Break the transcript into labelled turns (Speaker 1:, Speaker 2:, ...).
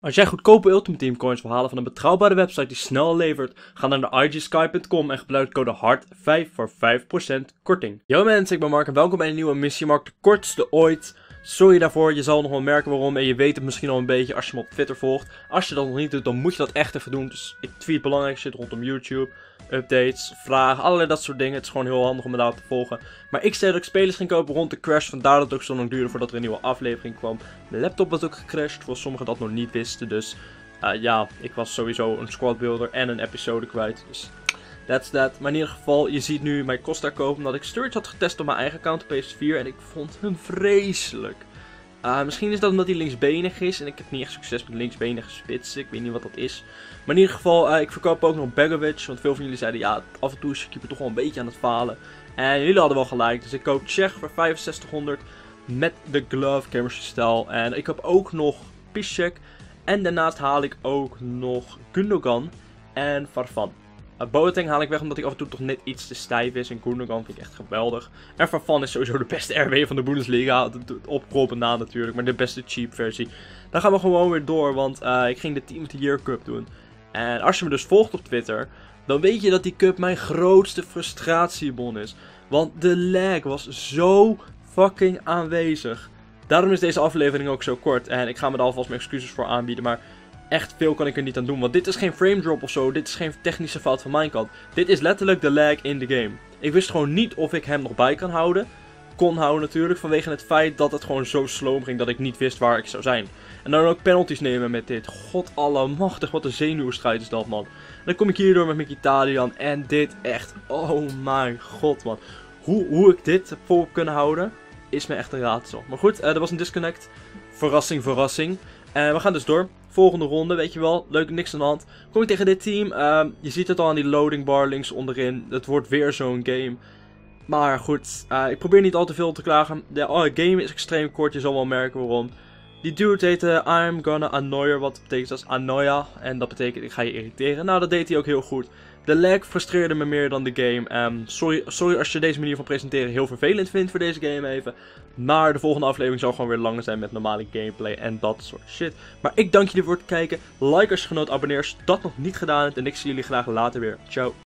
Speaker 1: Als jij goedkope Ultimate Team coins wil halen van een betrouwbare website die snel levert, ga dan naar igsky.com en gebruik de code HART5 voor 5% korting. Yo mensen, ik ben Mark en welkom bij een nieuwe missie. Mark, de kortste ooit. Sorry daarvoor, je zal nog wel merken waarom en je weet het misschien al een beetje als je me op Twitter volgt. Als je dat nog niet doet, dan moet je dat echt even doen. Dus ik tweet belangrijk shit rondom YouTube, updates, vragen, allerlei dat soort dingen. Het is gewoon heel handig om me daar te volgen. Maar ik zei dat ik spelers ging kopen rond de crash, vandaar dat het ook zo lang duurde voordat er een nieuwe aflevering kwam. Mijn laptop was ook gecrashed, voor sommigen dat nog niet wisten. Dus ja, ik was sowieso een squad builder en een episode kwijt. Dus that's that. Maar in ieder geval, je ziet nu mijn Costa kopen omdat ik Sturridge had getest op mijn eigen account op PS4 en ik vond hem vreselijk. Misschien is dat omdat hij linksbenig is en ik heb niet echt succes met linksbenige spitsen. Ik weet niet wat dat is. Maar in ieder geval, ik verkoop ook nog Begovic, want veel van jullie zeiden ja, af en toe is je keeper toch wel een beetje aan het falen. En jullie hadden wel gelijk, dus ik koop Czech voor 6500 met de glove chemistry stijl. En ik heb ook nog Piszczek en daarnaast haal ik ook nog Gundogan en Farfan. Boateng haal ik weg omdat hij af en toe toch net iets te stijf is. En Gundogan vind ik echt geweldig. En Farfan is sowieso de beste RW van de Bundesliga. Opgeroepen na natuurlijk, maar de beste cheap versie. Dan gaan we gewoon weer door, want ik ging de Team of the Year Cup doen. En als je me dus volgt op Twitter, dan weet je dat die cup mijn grootste frustratiebon is. Want de lag was zo fucking aanwezig. Daarom is deze aflevering ook zo kort. En ik ga me daar alvast mijn excuses voor aanbieden, maar echt veel kan ik er niet aan doen, want dit is geen frame drop of zo, dit is geen technische fout van mijn kant. Dit is letterlijk de lag in de game. Ik wist gewoon niet of ik hem nog bij kan houden. Kon houden natuurlijk, vanwege het feit dat het gewoon zo sloom ging dat ik niet wist waar ik zou zijn. En dan ook penalties nemen met dit. God allemachtig, wat een zenuwstrijd is dat, man. En dan kom ik hierdoor met Mkhitaryan en dit echt, oh mijn god, man. Hoe ik dit vol heb kunnen houden, is me echt een raadsel. Maar goed, er was een disconnect. Verrassing, verrassing. En we gaan dus door. Volgende ronde, weet je wel. Leuk, niks aan de hand. Kom ik tegen dit team. Je ziet het al aan die loading bar links onderin. Het wordt weer zo'n game. Maar goed, ik probeer niet al te veel te klagen. De game is extreem kort, je zal wel merken waarom. Die dude heette I'm gonna annoy, wat betekent dat? Annoya. En dat betekent ik ga je irriteren. Nou, dat deed hij ook heel goed. De lag frustreerde me meer dan de game. Sorry als je deze manier van presenteren heel vervelend vindt voor deze game even. Maar de volgende aflevering zal gewoon weer langer zijn met normale gameplay en dat soort shit. Maar ik dank jullie voor het kijken. Like als je genoot, abonneer als je dat nog niet gedaan hebt. En ik zie jullie graag later weer. Ciao.